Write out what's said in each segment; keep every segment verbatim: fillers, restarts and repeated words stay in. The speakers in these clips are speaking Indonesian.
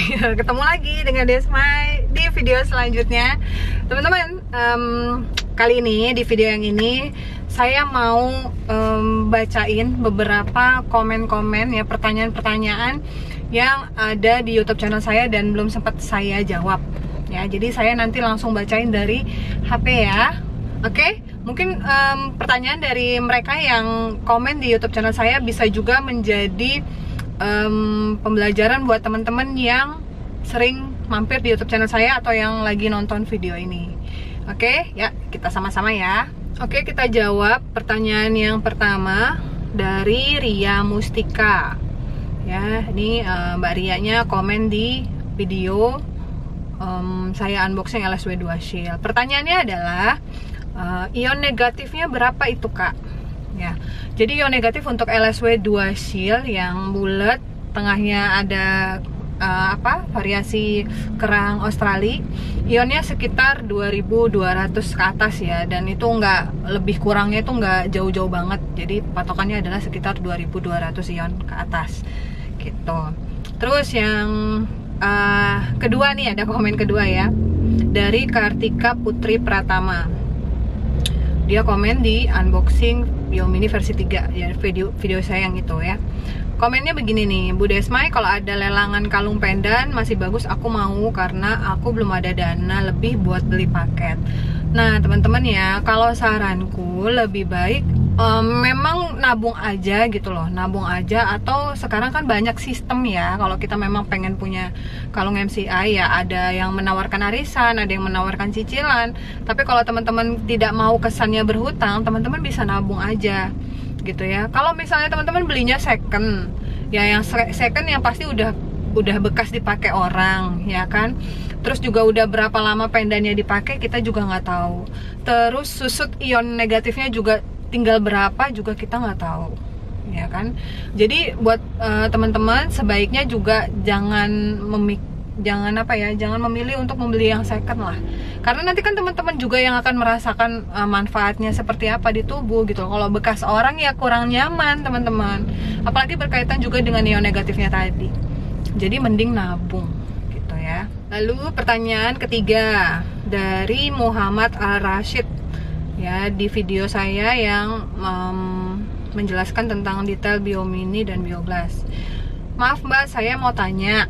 ketemu lagi dengan Desmai di video selanjutnya, teman-teman. Um, kali ini di video yang ini saya mau um, bacain beberapa komen-komen ya, pertanyaan-pertanyaan yang ada di YouTube channel saya dan belum sempat saya jawab ya. Jadi saya nanti langsung bacain dari H P ya. Oke, okay? Mungkin um, pertanyaan dari mereka yang komen di YouTube channel saya bisa juga menjadi um, pembelajaran buat teman-teman yang sering mampir di YouTube channel saya atau yang lagi nonton video ini. Oke, okay? Ya kita sama-sama ya. Oke, okay, kita jawab pertanyaan yang pertama dari Ria Mustika. Ya, ini uh, Mbak Rianya komen di video um, saya unboxing L S W dua Shield. Pertanyaannya adalah uh, ion negatifnya berapa itu kak? Ya, jadi ion negatif untuk L S W dua Shield yang bulat, tengahnya ada uh, apa variasi kerang Australia, ionnya sekitar dua ribu dua ratus ke atas ya, dan itu nggak, lebih kurangnya itu nggak jauh-jauh banget. Jadi patokannya adalah sekitar dua ribu dua ratus ion ke atas gitu. Terus yang uh, kedua nih, ada komen kedua ya dari Kartika Putri Pratama. Dia komen di unboxing Biomini versi tiga ya, video video saya yang itu ya. Komennya begini nih, Bu Desmai, kalau ada lelangan kalung pendan masih bagus, aku mau karena aku belum ada dana lebih buat beli paket. Nah teman-teman ya, kalau saranku lebih baik um, memang nabung aja gitu loh, nabung aja. Atau sekarang kan banyak sistem ya, kalau kita memang pengen punya kalung M C I ya, ada yang menawarkan arisan, ada yang menawarkan cicilan. Tapi kalau teman-teman tidak mau kesannya berhutang, teman-teman bisa nabung aja gitu ya. Kalau misalnya teman-teman belinya second ya, yang second yang pasti udah udah bekas dipakai orang ya kan. Terus juga udah berapa lama pendannya dipakai kita juga nggak tahu. Terus susut ion negatifnya juga tinggal berapa juga kita nggak tahu ya kan. Jadi buat uh, teman-teman sebaiknya juga jangan memik jangan apa ya jangan memilih untuk membeli yang second lah, karena nanti kan teman-teman juga yang akan merasakan uh, manfaatnya seperti apa di tubuh gitu. Kalau bekas orang ya kurang nyaman teman-teman, apalagi berkaitan juga dengan ion negatifnya tadi. Jadi mending nabung gitu ya. Lalu pertanyaan ketiga dari Muhammad Al Rashid ya, di video saya yang um, menjelaskan tentang detail Biomini dan Bioglas. Maaf mbak, saya mau tanya,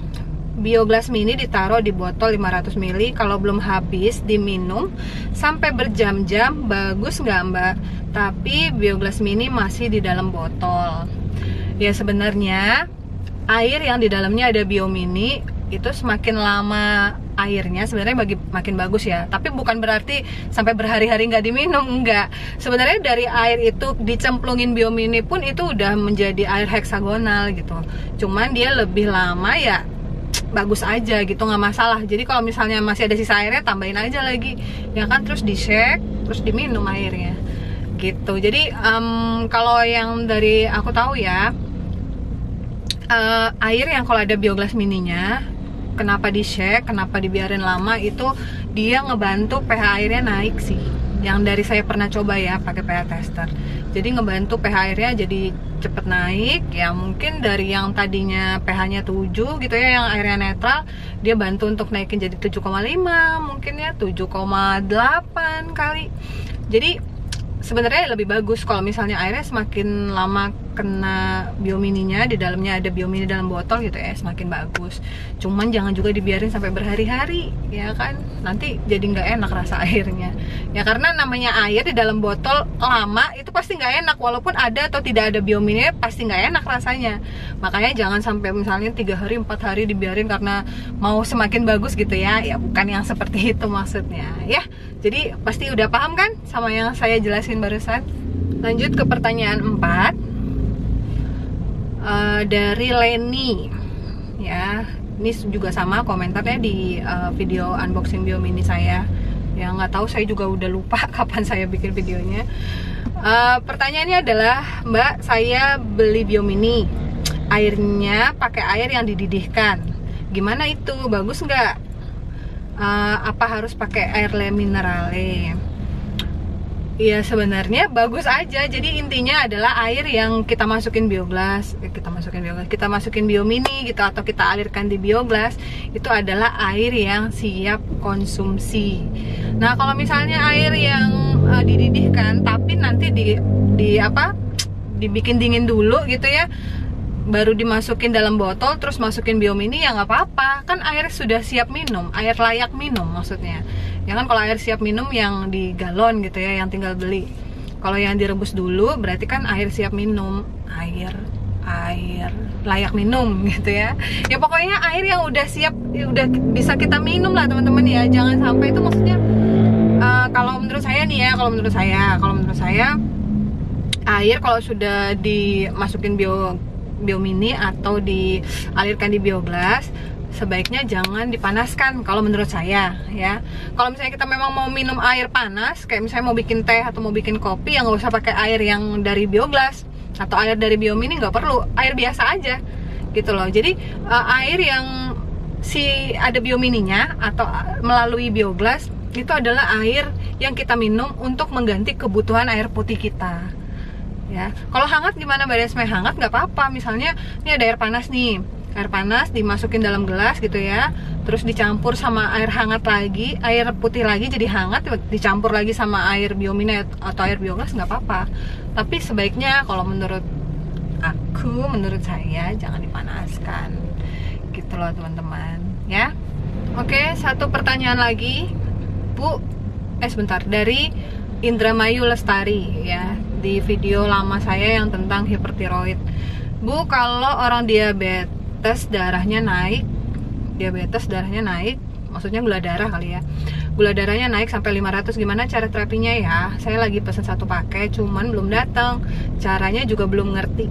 Bioglas mini ditaruh di botol lima ratus mililiter, kalau belum habis diminum sampai berjam-jam bagus nggak mbak? Tapi Bioglas mini masih di dalam botol. Ya sebenarnya air yang di dalamnya ada Biomini itu semakin lama airnya sebenarnya bagi makin bagus ya. Tapi bukan berarti sampai berhari-hari nggak diminum, enggak. Sebenarnya dari air itu dicemplungin Biomini pun itu udah menjadi air heksagonal gitu. Cuman dia lebih lama ya bagus aja gitu, nggak masalah. Jadi kalau misalnya masih ada sisa airnya tambahin aja lagi ya kan, terus di shake terus diminum airnya gitu. Jadi um, kalau yang dari aku tahu ya, uh, air yang kalau ada Bioglas mininya kenapa di shake, kenapa dibiarin lama, itu dia ngebantu pH airnya naik sih. Yang dari saya pernah coba ya pakai pH tester, jadi ngebantu pH airnya jadi cepet naik ya. Mungkin dari yang tadinya pH-nya tujuh gitu ya, yang airnya netral, dia bantu untuk naikin jadi tujuh koma lima, mungkin ya tujuh koma delapan kali. Jadi sebenarnya lebih bagus kalau misalnya airnya semakin lama kena Biomininya, di dalamnya ada Biomini dalam botol gitu ya, semakin bagus. Cuman jangan juga dibiarin sampai berhari-hari ya kan, nanti jadi nggak enak rasa airnya ya, karena namanya air di dalam botol lama itu pasti nggak enak, walaupun ada atau tidak ada Biomini pasti nggak enak rasanya. Makanya jangan sampai misalnya tiga hari empat hari dibiarin karena mau semakin bagus gitu ya, ya bukan yang seperti itu maksudnya ya. Jadi pasti udah paham kan sama yang saya jelasin barusan. Lanjut ke pertanyaan empat uh, dari Leni ya. Ini juga sama komentarnya di uh, video unboxing Biomini saya. Yang nggak tahu, saya juga udah lupa kapan saya bikin videonya. Uh, pertanyaannya adalah, Mbak, saya beli Biomini, airnya pakai air yang dididihkan, gimana itu, bagus nggak? Uh, apa harus pakai air le minerale? ya sebenarnya bagus aja. Jadi intinya adalah air yang kita masukin bioglas, eh, kita masukin bioglas, kita masukin biomini gitu, atau kita alirkan di bioglas, itu adalah air yang siap konsumsi. Nah kalau misalnya air yang uh, dididihkan tapi nanti di di apa dibikin dingin dulu gitu ya, baru dimasukin dalam botol terus masukin biomini, ya nggak apa-apa, kan air sudah siap minum, air layak minum maksudnya. Ya kan kalau air siap minum yang di galon gitu ya, yang tinggal beli. Kalau yang direbus dulu berarti kan air siap minum, air air layak minum gitu ya. Ya pokoknya air yang udah siap, udah bisa kita minum lah teman-teman ya. Jangan sampai itu maksudnya uh, kalau menurut saya nih ya, kalau menurut saya, kalau menurut saya air kalau sudah dimasukin bio biomini atau dialirkan di bioglas, sebaiknya jangan dipanaskan kalau menurut saya ya. Kalau misalnya kita memang mau minum air panas, kayak misalnya mau bikin teh atau mau bikin kopi, ya nggak usah pakai air yang dari bioglas atau air dari biomini, nggak perlu, air biasa aja gitu loh. Jadi uh, air yang si ada biomininya atau melalui bioglas itu adalah air yang kita minum untuk mengganti kebutuhan air putih kita ya. Kalau hangat gimana Mbak Desmay? Hangat nggak apa-apa. Misalnya ini ada air panas nih, air panas dimasukin dalam gelas gitu ya, terus dicampur sama air hangat lagi, air putih lagi jadi hangat, dicampur lagi sama air biomini atau air bioglas, nggak apa-apa. Tapi sebaiknya kalau menurut aku, menurut saya jangan dipanaskan gitu loh teman-teman ya. Oke, satu pertanyaan lagi Bu, eh sebentar, dari Indramayu Lestari ya, di video lama saya yang tentang hipertiroid. Bu, kalau orang diabetes darahnya naik, diabetes darahnya naik, maksudnya gula darah kali ya, gula darahnya naik sampai lima ratus, gimana cara terapinya ya? Saya lagi pesen satu paket, cuman belum datang, caranya juga belum ngerti.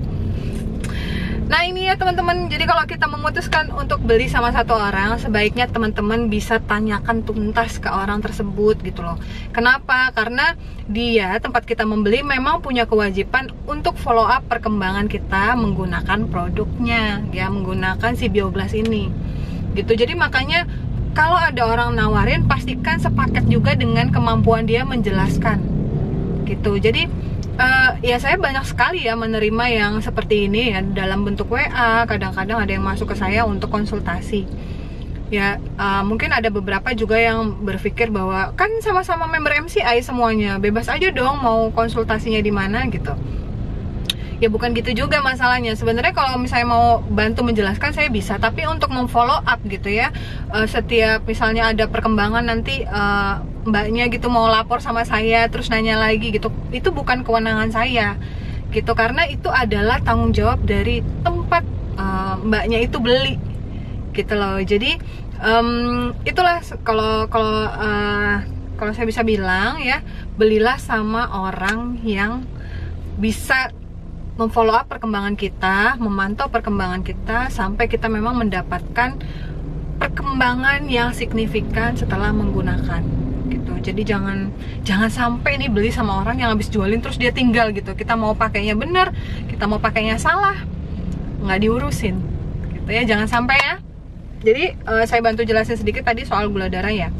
Nah ini ya teman-teman, jadi kalau kita memutuskan untuk beli sama satu orang, sebaiknya teman-teman bisa tanyakan tuntas ke orang tersebut gitu loh. Kenapa? Karena dia, tempat kita membeli, memang punya kewajiban untuk follow up perkembangan kita menggunakan produknya ya, menggunakan si bioglas ini gitu. Jadi makanya kalau ada orang nawarin, pastikan sepaket juga dengan kemampuan dia menjelaskan gitu. Jadi Uh, ya saya banyak sekali ya menerima yang seperti ini ya, dalam bentuk W A, kadang-kadang ada yang masuk ke saya untuk konsultasi ya. Uh, mungkin ada beberapa juga yang berpikir bahwa kan sama-sama member M C I semuanya, bebas aja dong mau konsultasinya di mana gitu. Ya bukan gitu juga masalahnya. Sebenarnya kalau misalnya mau bantu menjelaskan saya bisa, tapi untuk memfollow up gitu ya, uh, setiap misalnya ada perkembangan nanti uh, mbaknya gitu mau lapor sama saya terus nanya lagi gitu, itu bukan kewenangan saya gitu, karena itu adalah tanggung jawab dari tempat uh, mbaknya itu beli gitu loh. Jadi um, itulah kalau kalau uh, kalau saya bisa bilang ya, belilah sama orang yang bisa memfollow up perkembangan kita, memantau perkembangan kita sampai kita memang mendapatkan perkembangan yang signifikan setelah menggunakan gitu. Jadi jangan jangan sampai nih beli sama orang yang habis jualin terus dia tinggal gitu. Kita mau pakainya bener, kita mau pakainya salah, nggak diurusin gitu ya, jangan sampai ya. Jadi uh, saya bantu jelasin sedikit tadi soal gula darah ya.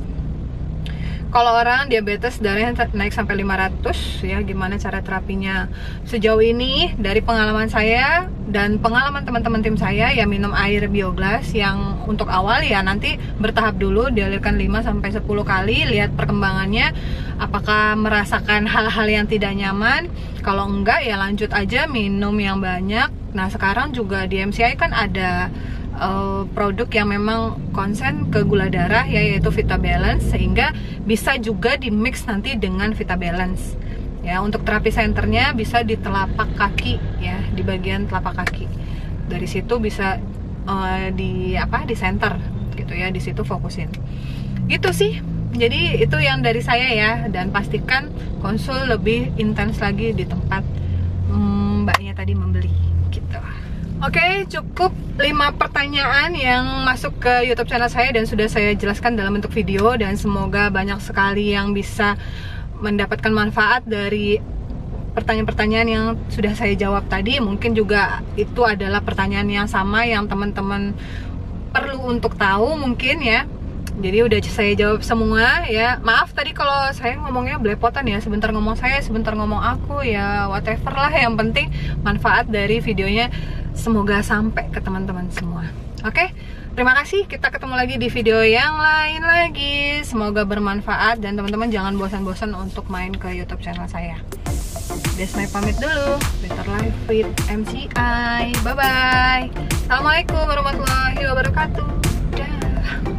Kalau orang diabetes darahnya naik sampai lima ratus ya, gimana cara terapinya? Sejauh ini dari pengalaman saya dan pengalaman teman-teman tim saya ya, minum air bioglas yang untuk awal ya, nanti bertahap dulu, dialirkan lima sampai sepuluh kali, lihat perkembangannya, apakah merasakan hal-hal yang tidak nyaman. Kalau enggak ya lanjut aja minum yang banyak. Nah sekarang juga di M C I kan ada Uh, produk yang memang konsen ke gula darah ya, yaitu Vitabalance, sehingga bisa juga di mix nanti dengan Vitabalance ya. Untuk terapi senternya bisa di telapak kaki ya, di bagian telapak kaki, dari situ bisa uh, di apa di center gitu ya, di situ fokusin gitu sih. Jadi itu yang dari saya ya, dan pastikan konsul lebih intens lagi di tempat hmm, mbaknya tadi membeli gitu. Oke, cukup lima pertanyaan yang masuk ke YouTube channel saya dan sudah saya jelaskan dalam bentuk video, dan semoga banyak sekali yang bisa mendapatkan manfaat dari pertanyaan-pertanyaan yang sudah saya jawab tadi. Mungkin juga itu adalah pertanyaan yang sama yang teman-teman perlu untuk tahu mungkin ya. Jadi udah saya jawab semua ya. Maaf tadi kalau saya ngomongnya belepotan ya. Sebentar ngomong saya, sebentar ngomong aku ya, whatever lah. Yang penting manfaat dari videonya semoga sampai ke teman-teman semua. Oke, terima kasih. Kita ketemu lagi di video yang lain lagi. Semoga bermanfaat dan teman-teman jangan bosan-bosan untuk main ke YouTube channel saya. Desmai pamit dulu. Better Life with M C I. Bye bye. Assalamualaikum warahmatullahi wabarakatuh. Dah.